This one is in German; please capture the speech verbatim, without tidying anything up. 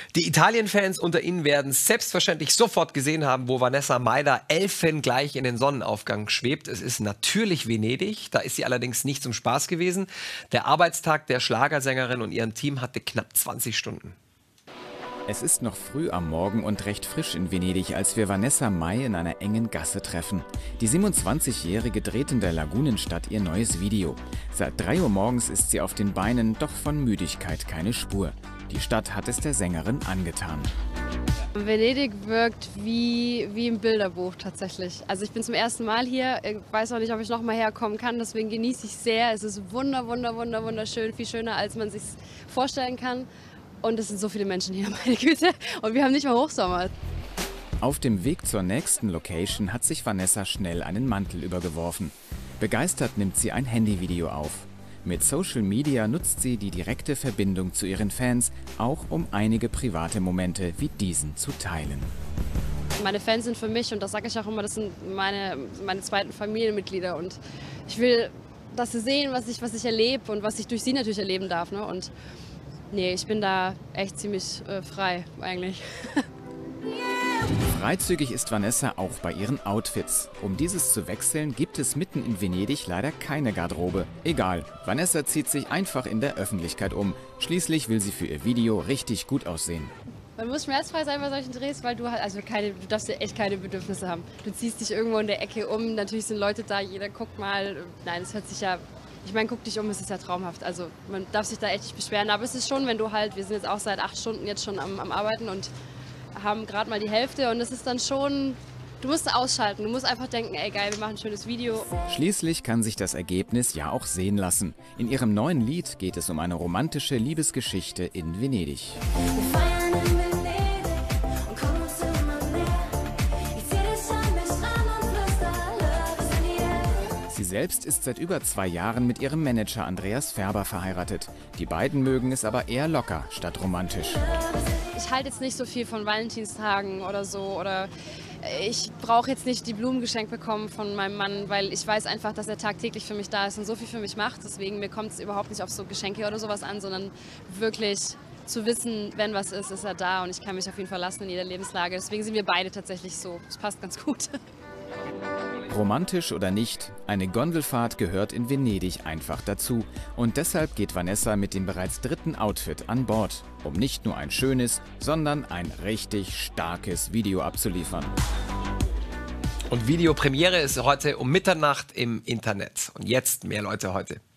Die Italien-Fans unter Ihnen werden selbstverständlich sofort gesehen haben, wo Vanessa Mai da elfengleich in den Sonnenaufgang schwebt. Es ist natürlich Venedig, da ist sie allerdings nicht zum Spaß gewesen. Der Arbeitstag der Schlagersängerin und ihrem Team hatte knapp zwanzig Stunden. Es ist noch früh am Morgen und recht frisch in Venedig, als wir Vanessa Mai in einer engen Gasse treffen. Die siebenundzwanzigjährige dreht in der Lagunenstadt ihr neues Video. Seit drei Uhr morgens ist sie auf den Beinen, doch von Müdigkeit keine Spur. Die Stadt hat es der Sängerin angetan. Venedig wirkt wie, wie im Bilderbuch tatsächlich. Also ich bin zum ersten Mal hier, ich weiß auch nicht, ob ich noch mal herkommen kann, deswegen genieße ich sehr. Es ist wunder, wunder, wunder, wunderschön, viel schöner, als man sich vorstellen kann. Und es sind so viele Menschen hier, meine Güte. Und wir haben nicht mal Hochsommer. Auf dem Weg zur nächsten Location hat sich Vanessa schnell einen Mantel übergeworfen. Begeistert nimmt sie ein Handyvideo auf. Mit Social Media nutzt sie die direkte Verbindung zu ihren Fans, auch um einige private Momente wie diesen zu teilen. Meine Fans sind für mich, und das sage ich auch immer, das sind meine, meine zweiten Familienmitglieder. Und ich will, dass sie sehen, was ich, was ich erlebe und was ich durch sie natürlich erleben darf. Ne? Und nee, ich bin da echt ziemlich äh, frei eigentlich. Freizügig ist Vanessa auch bei ihren Outfits. Um dieses zu wechseln, gibt es mitten in Venedig leider keine Garderobe. Egal, Vanessa zieht sich einfach in der Öffentlichkeit um. Schließlich will sie für ihr Video richtig gut aussehen. Man muss schmerzfrei sein bei solchen Drehs, weil du halt, also keine, du darfst ja echt keine Bedürfnisse haben. Du ziehst dich irgendwo in der Ecke um, natürlich sind Leute da, jeder guckt mal. Nein, es hört sich ja, ich meine, guck dich um, es ist ja traumhaft. Also man darf sich da echt nicht beschweren, aber es ist schon, wenn du halt, wir sind jetzt auch seit acht Stunden jetzt schon am, am Arbeiten und haben gerade mal die Hälfte und es ist dann schon, du musst ausschalten, du musst einfach denken, ey geil, wir machen ein schönes Video. Schließlich kann sich das Ergebnis ja auch sehen lassen. In ihrem neuen Lied geht es um eine romantische Liebesgeschichte in Venedig. Sie selbst ist seit über zwei Jahren mit ihrem Manager Andreas Färber verheiratet. Die beiden mögen es aber eher locker statt romantisch. Ich halte jetzt nicht so viel von Valentinstagen oder so, oder ich brauche jetzt nicht die Blumen geschenkt bekommen von meinem Mann, weil ich weiß einfach, dass er tagtäglich für mich da ist und so viel für mich macht. Deswegen mir kommt es überhaupt nicht auf so Geschenke oder sowas an, sondern wirklich zu wissen, wenn was ist, ist er da und ich kann mich auf ihn verlassen in jeder Lebenslage. Deswegen sind wir beide tatsächlich so. Das passt ganz gut. Romantisch oder nicht, eine Gondelfahrt gehört in Venedig einfach dazu. Und deshalb geht Vanessa mit dem bereits dritten Outfit an Bord, um nicht nur ein schönes, sondern ein richtig starkes Video abzuliefern. Und Videopremiere ist heute um Mitternacht im Internet. Und jetzt mehr Leute heute.